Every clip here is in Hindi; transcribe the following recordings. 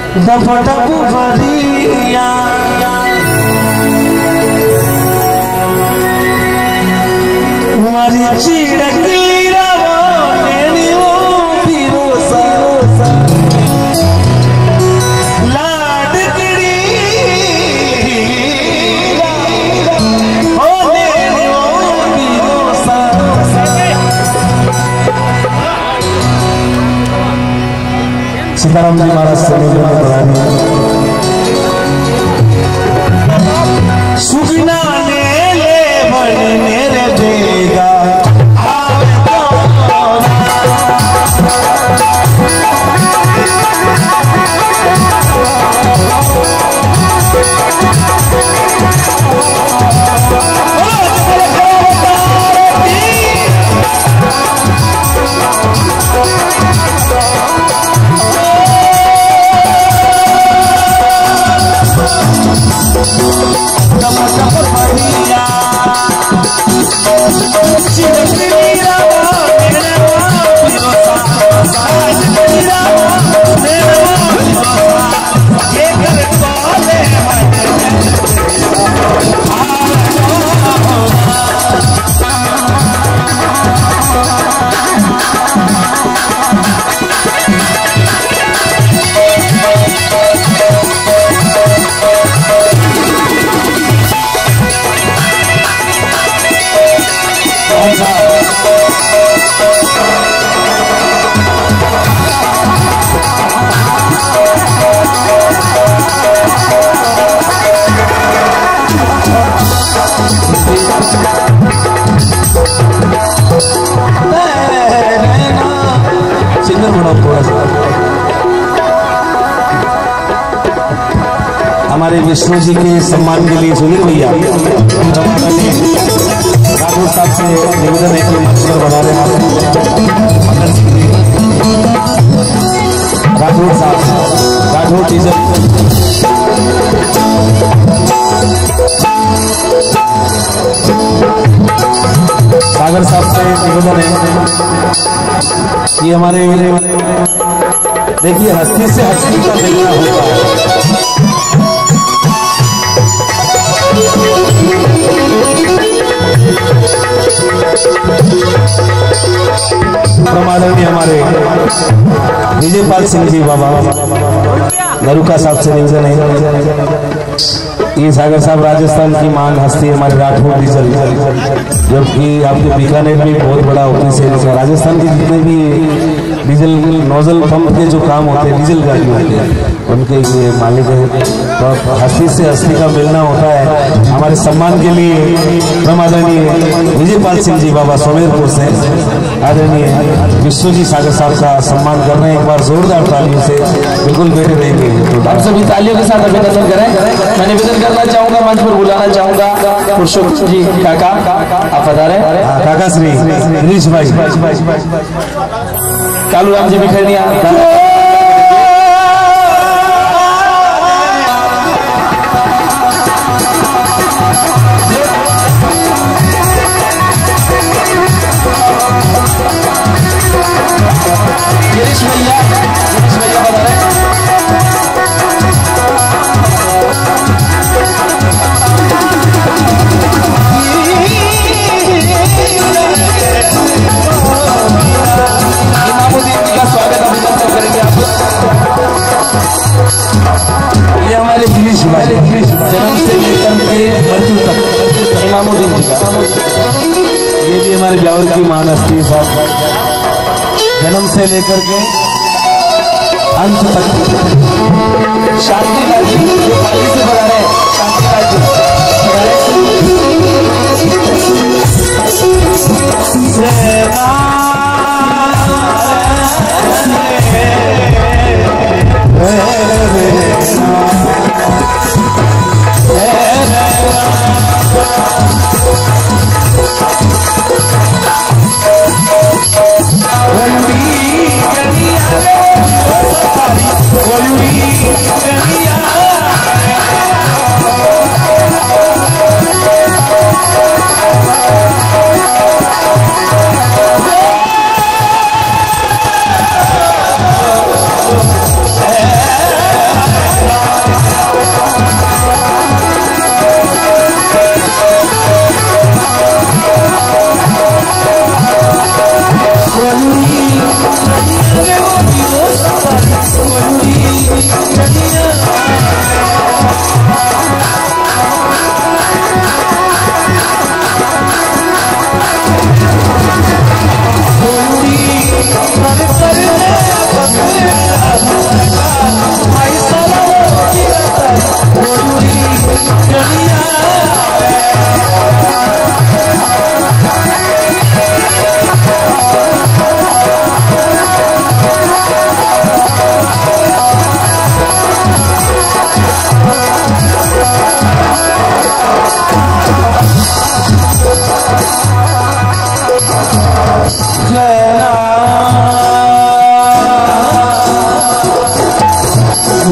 डपटप भरिया हमारी चिड़की सीताराम जी महाराज से सुखना ले ले बड़े मेरे देगा हमारे विष्णु जी के सम्मान के लिए सुनील भैया राठौर साहब से निवेदन है कि मंच पर बना रहे राठौर साहब राठौर डीजल सागर साहब से निवेदन है कि हमारे देखिए हस्ती से हस्ती का देखना होता है। आदरणीय हमारे विजयपाल सिंह जी बाबा नरुका साहब से निवेदन है ये सागर साहब राजस्थान की महान हस्ती हमारे राठौर डीजल जबकि आपके बीकानेर में बहुत बड़ा ऑफिस है। राजस्थान के जितने भी डीजल नोजल पंप के जो काम होते हैं डीजल गाड़ी होती है उनके ये मालिक है। तो हस्ती से हस्ती का मिलना होता है। हमारे सम्मान के लिए हम आदरणीय विजयपाल सिंह जी बाबा सोमेरपुर से आदरणीय विष्णु जी सागर साहब का सम्मान कर रहे हैं। एक बार जोरदार तालियों से बिल्कुल बैठे रहेंगे तो आप सभी तालियों के साथ अभिनंदन करें। मैं निवेदन करना चाहूंगा मंच पर बुलाना चाहूंगा पुरुषोत्तम जी काका आप बता रहे काका श्री गिरीश भाई कालू राम जी बिखरिया गिरीश भैया बता रहे ये हमारे गिरीश भाई जन्म से लेकर के मृत्यु तक इमामुद्दीन जी का ये भी हमारे ब्यावर की महान हस्ती साहब जन्म से लेकर के अंत तक शांति राज्य जो पार्टी से बना रहे शांति राज्य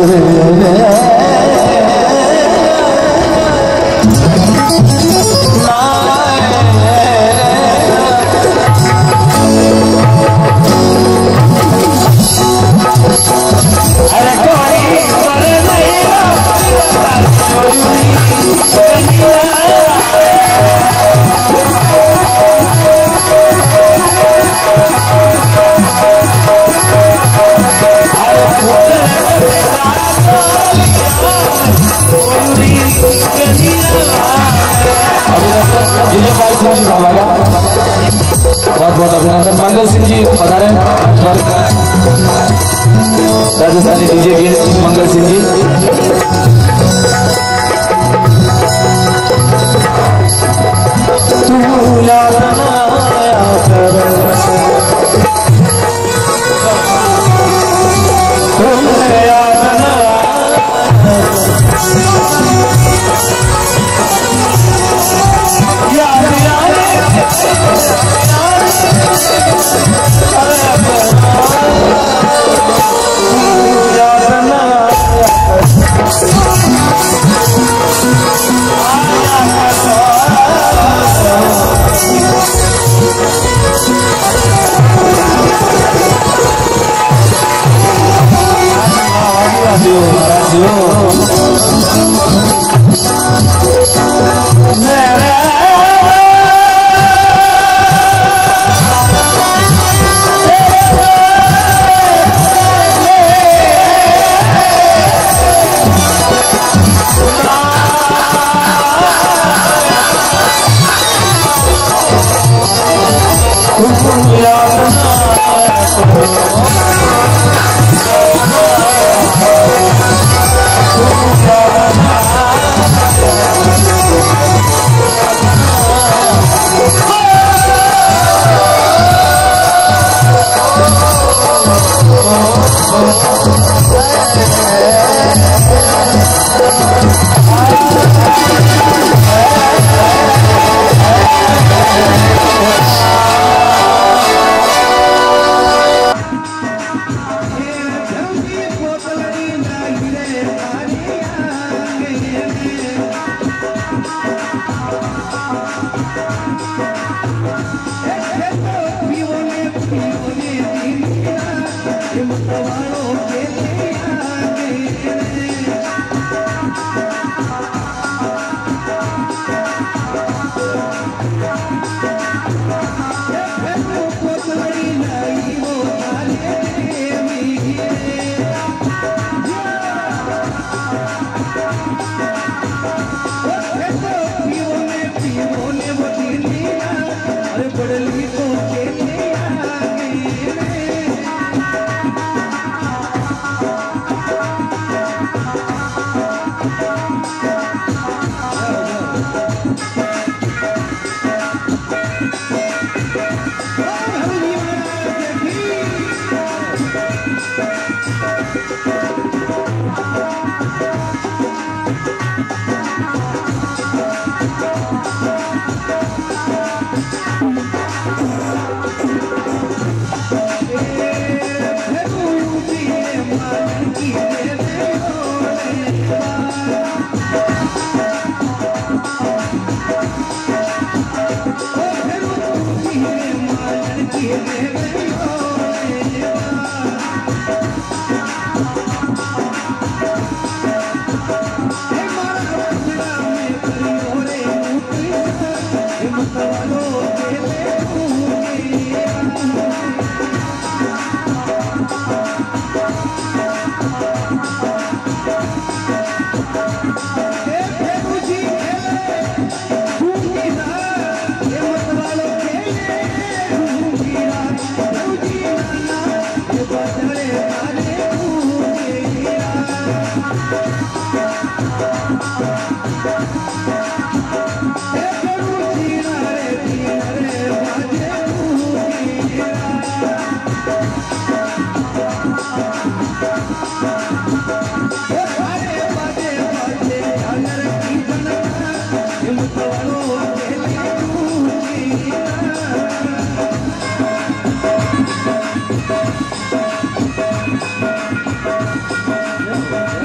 बहुत बहुत अभिनंदन। मंगल सिंह जी पधारे राजस्थानी डीजे के मंगल सिंह जी।